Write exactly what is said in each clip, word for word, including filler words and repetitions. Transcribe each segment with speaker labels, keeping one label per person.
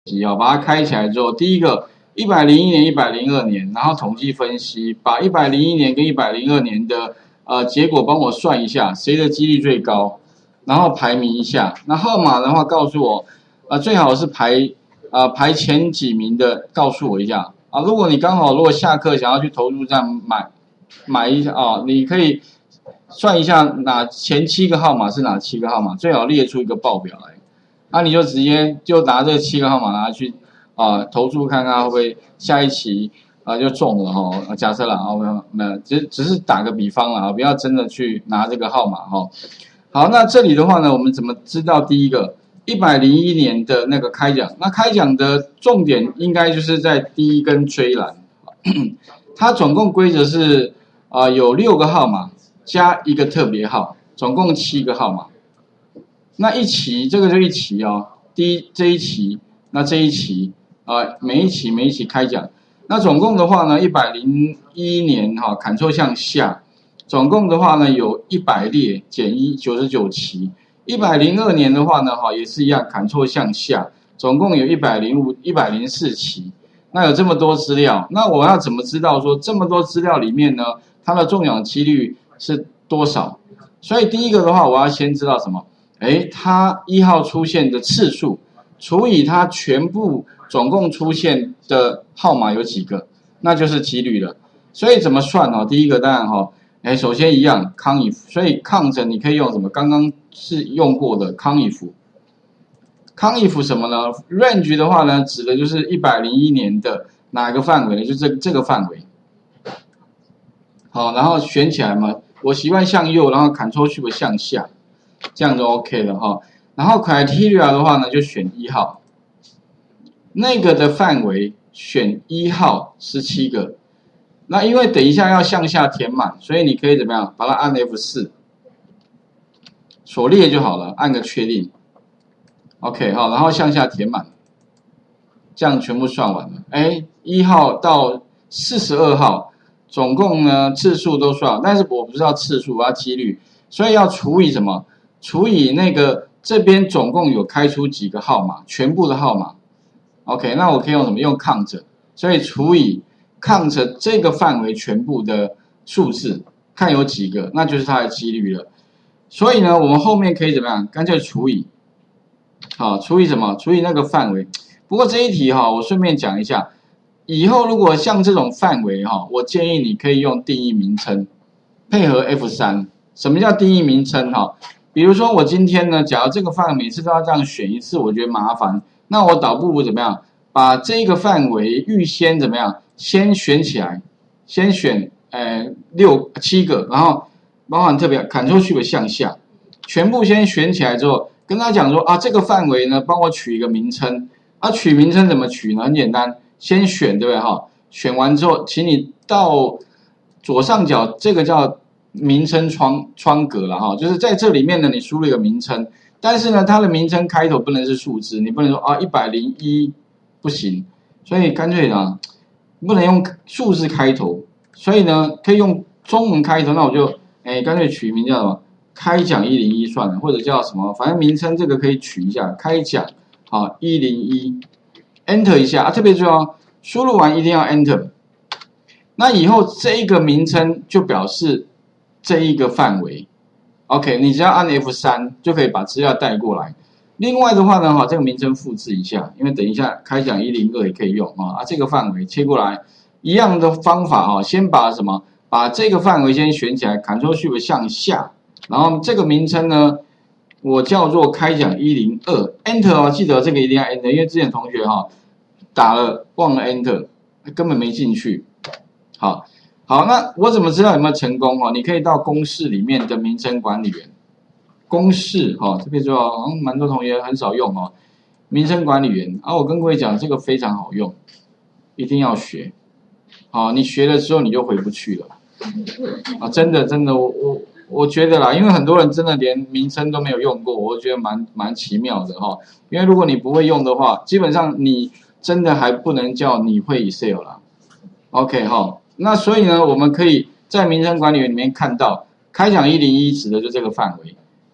Speaker 1: 集啊，把它开起来之后，第一个一百零一年、一百零二年，然后统计分析，把一百零一年跟一百零二年的呃结果帮我算一下，谁的几率最高，然后排名一下。那号码的话，告诉我，呃，最好是排呃排前几名的，告诉我一下啊。如果你刚好如果下课想要去投注站买买一下啊，你可以算一下哪前七个号码是哪七个号码，最好列出一个报表来。那、啊、你就直接就拿这七个号码拿去啊、呃、投注看看会不会下一期啊、呃、就中了哈、哦。假设啦啊，那只只是打个比方啦，不要真的去拿这个号码哈、哦。好，那这里的话呢，我们怎么知道第一个一百零一年的那个开奖？那开奖的重点应该就是在第一根追栏，它总共规则是啊、呃、有六个号码加一个特别号，总共七个号码。那一期这个就一期哦，第一这一期，那这一期啊、呃，每一期每一期开奖，那总共的话呢，一百零一年哈、哦，砍错向下，总共的话呢有一百列减一九十九期，一百零二年的话呢哈、哦、也是一样砍错向下，总共有一百零五一百零四期，那有这么多资料，那我要怎么知道说这么多资料里面呢，它的中奖几率是多少？所以第一个的话，我要先知道什么？哎，它一号出现的次数除以它全部总共出现的号码有几个，那就是几率了。所以怎么算哦？第一个当然哈、哦，哎，首先一样康if，所以抗着你可以用什么？刚刚是用过的康if。康if什么呢 ？range 的话呢，指的就是一百零一年的哪个范围呢？就这这个范围。好，然后选起来嘛，我习惯向右，然后 Ctrl Shift 向下。这样就 OK 了哈，然后 criteria 的话呢，就选一号，那个的范围选一号十七个，那因为等一下要向下填满，所以你可以怎么样，把它按 F 四， 所列就好了，按个确定 ，OK 好，然后向下填满，这样全部算完了，哎，一号到四十二号，总共呢次数都算了，但是我不知道次数，我要几率，所以要除以什么？除以那个这边总共有开出几个号码，全部的号码 ，OK， 那我可以用什么？用 count， 所以除以 count 这个范围全部的数字，看有几个，那就是它的几率了。所以呢，我们后面可以怎么样？干脆除以，好，除以什么？除以那个范围。不过这一题哈，我顺便讲一下，以后如果像这种范围哈，我建议你可以用定义名称，配合 F 三。什么叫定义名称哈？比如说我今天呢，假如这个范围每次都要这样选一次，我觉得麻烦，那我倒不如怎么样，把这个范围预先怎么样，先选起来，先选呃六七个，然后包含特别 Ctrl Shift 向下，全部先选起来之后，跟他讲说啊，这个范围呢，帮我取一个名称，啊取名称怎么取呢？很简单，先选对不对哈？选完之后，请你到左上角这个叫名称窗窗格了哈，就是在这里面呢，你输入一个名称，但是呢，它的名称开头不能是数字，你不能说啊一百零一不行，所以干脆啊，不能用数字开头，所以呢，可以用中文开头，那我就哎干脆取名叫什么开讲一零一算了，或者叫什么，反正名称这个可以取一下，开讲啊一零一 ，Enter 一下啊，特别重要，输入完一定要 Enter， 那以后这一个名称就表示这一个范围 ，OK， 你只要按 F 三 就可以把资料带过来。另外的话呢，哈，这个名称复制一下，因为等一下开讲一零二也可以用啊。啊，这个范围切过来，一样的方法哈，先把什么，把这个范围先选起来 ，Ctrl Shift 向下，然后这个名称呢，我叫做开讲一零二 ，Enter 哦，记得这个一定要 Enter， 因为之前同学哈打了忘了 Enter， 根本没进去，好。好，那我怎么知道有没有成功哈？你可以到公式里面的名称管理员，公式哈，这边说好像蛮多同学很少用哦。名称管理员啊，我跟各位讲，这个非常好用，一定要学。好，你学了之后你就回不去了啊！真的真的，我我我觉得啦，因为很多人真的连名称都没有用过，我觉得蛮蛮奇妙的哈。因为如果你不会用的话，基本上你真的还不能叫你会 Excel 啦。OK 哈。那所以呢，我们可以在名称管理员里面看到，开讲一零一指的就这个范围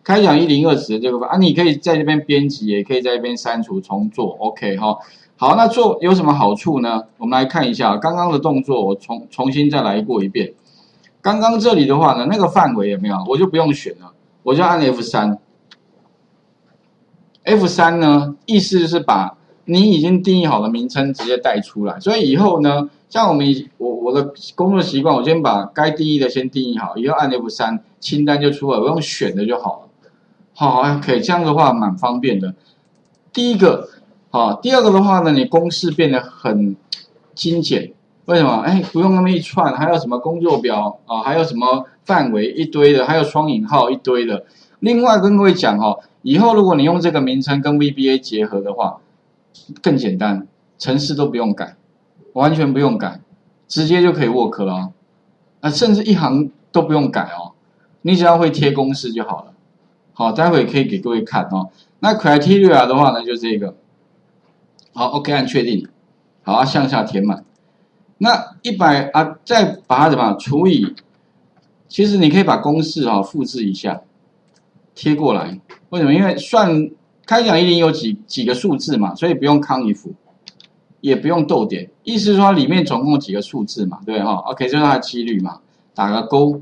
Speaker 1: 开奖一零二十的这个啊，你可以在这边编辑，也可以在这边删除重做 ，OK 哈。好，那做有什么好处呢？我们来看一下刚刚的动作，我重重新再来过一遍。刚刚这里的话呢，那个范围有没有？我就不用选了，我就按 F 三。F 三呢，意思就是把你已经定义好的名称直接带出来，所以以后呢，像我们我我的工作习惯，我先把该定义的先定义好，以后按 F 三，清单就出来，我用选的就好了。好，可以这样的话蛮方便的。第一个。好，第二个的话呢，你公式变得很精简，为什么？哎，不用那么一串，还有什么工作表啊，还有什么范围一堆的，还有双引号一堆的。另外跟各位讲哈，以后如果你用这个名称跟 V B A 结合的话，更简单，程式都不用改，完全不用改，直接就可以 work 了啊，啊，甚至一行都不用改哦，你只要会贴公式就好了。好，待会可以给各位看哦。那 criteria 的话呢，就这个。好 ，OK， 按确定，好，啊、向下填满。那一百啊，再把它怎么除以？其实你可以把公式哈、哦、复制一下，贴过来。为什么？因为算开奖一定有几几个数字嘛，所以不用康if，也不用逗点。意思是说里面总共有几个数字嘛，对哈、哦、？OK， 这是它的几率嘛，打个勾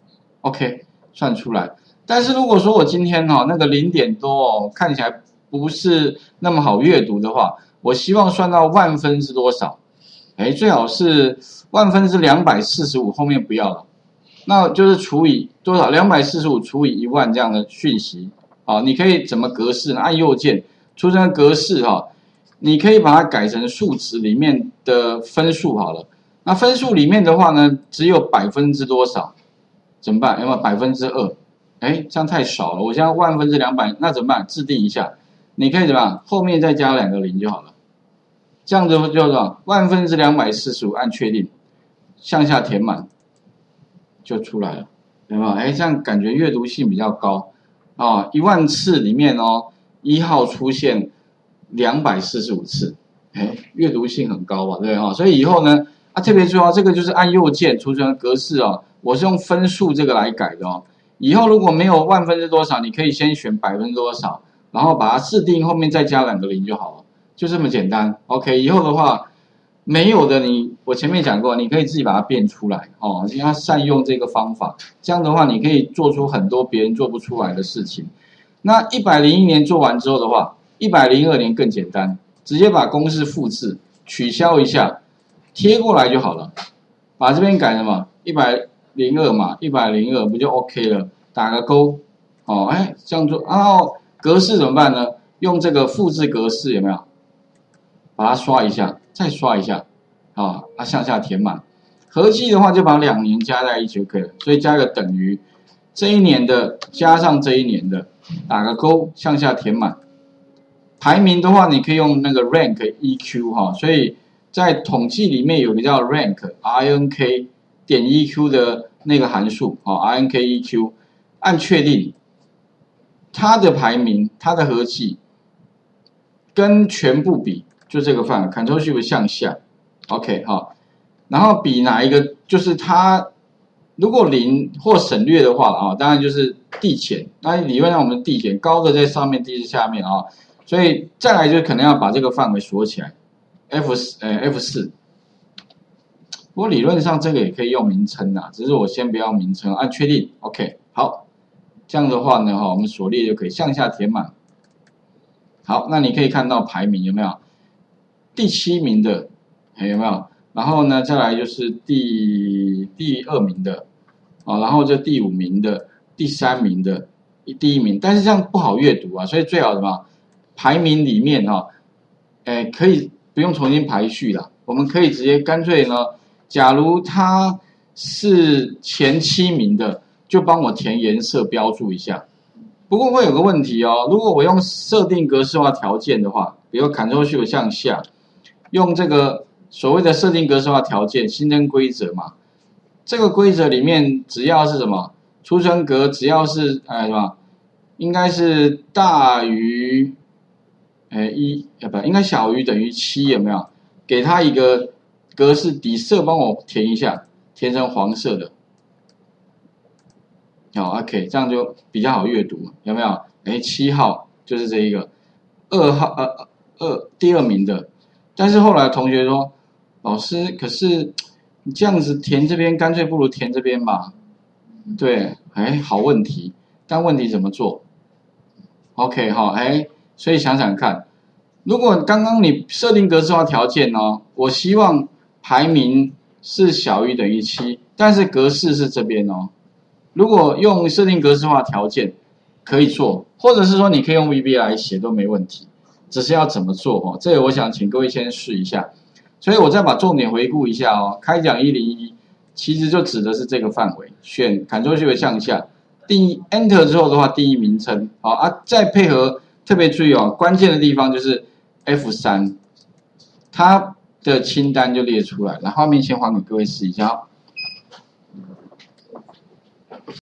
Speaker 1: ，OK， 算出来。但是如果说我今天哈、哦、那个零点多哦，看起来不是那么好阅读的话。我希望算到万分之多少？哎，最好是万分之两百四十五，后面不要了。那就是除以多少？两百四十五除以一万这样的讯息。啊，你可以怎么格式呢？按右键，出生格式哈，你可以把它改成数值里面的分数好了。那分数里面的话呢，只有百分之多少？怎么办？有没有百分之二？哎，这样太少了。我现在万分之两百，那怎么办？制定一下，你可以怎么样？后面再加两个零就好了。这样子叫做万分之两百四十五，按确定，向下填满，就出来了，有没有？哎，这样感觉阅读性比较高啊！一万次里面哦，一号出现两百四十五次，哎，阅读性很高吧？对哈、哦，所以以后呢，啊，特别重要，这个就是按右键储存格式哦，我是用分数这个来改的哦。以后如果没有万分之多少，你可以先选百分之多少，然后把它制定，后面再加两个零就好了。就这么简单 ，OK。以后的话，没有的你，我前面讲过，你可以自己把它变出来哦。你要善用这个方法，这样的话，你可以做出很多别人做不出来的事情。那一百零一年做完之后的话，一百零二年更简单，直接把公式复制，取消一下，贴过来就好了。把这边改什么？一百零二嘛，一百零二不就 OK 了？打个勾，哦，哎，这样做，然后格式怎么办呢？用这个复制格式有没有？把它刷一下，再刷一下，啊，它向下填满。合计的话就把两年加在一起就可以了，所以加个等于，这一年的加上这一年的，打个勾，向下填满。排名的话，你可以用那个 rank E Q 哈，所以在统计里面有个叫 rank R N K 点 E Q 的那个函数啊 ，R N K E Q， 按确定，它的排名，它的合计跟全部比。就这个范围 ，Ctrl Shift 向下 ，OK 哈，然后比哪一个？就是它如果零或省略的话啊，当然就是递减。那理论上我们递减，高的在上面，低的下面啊，所以再来就可能要把这个范围锁起来 ，F 四呃 F 四。不过理论上这个也可以用名称啊，只是我先不要名称，按确定 ，OK 好，这样的话呢哈，我们锁列就可以向下填满。好，那你可以看到排名有没有？第七名的，有没有？然后呢，再来就是第第二名的，啊，然后就第五名的、第三名的、第一名，但是这样不好阅读啊，所以最好什么？排名里面哈、哦，哎，可以不用重新排序了，我们可以直接干脆呢，假如它是前七名的，就帮我填颜色标注一下。不过会有个问题哦，如果我用设定格式化条件的话，比如 Ctrl Shift 向下。用这个所谓的设定格式化条件新增规则嘛，这个规则里面只要是什么储存格，只要是哎什么，应该是大于哎一，呃不应该小于等于七有没有？给它一个格式底色，帮我填一下，填成黄色的。 好 ，OK， 这样就比较好阅读，有没有？哎，七号就是这一个，二号呃二第二名的，但是后来同学说，老师，可是你这样子填这边，干脆不如填这边吧。对，哎，好问题，但问题怎么做 ？OK， 好，哎，所以想想看，如果刚刚你设定格式化条件哦，我希望排名是小于等于七，但是格式是这边哦。如果用设定格式化条件可以做，或者是说你可以用 V B 来写都没问题，只是要怎么做哦？这个我想请各位先试一下。所以我再把重点回顾一下哦。开讲一零一其实就指的是这个范围，选 Ctrl Shift 向下，第一 Enter 之后的话，第一名称好啊，再配合特别注意哦，关键的地方就是 F 三，它的清单就列出来了。画面先还给各位试一下。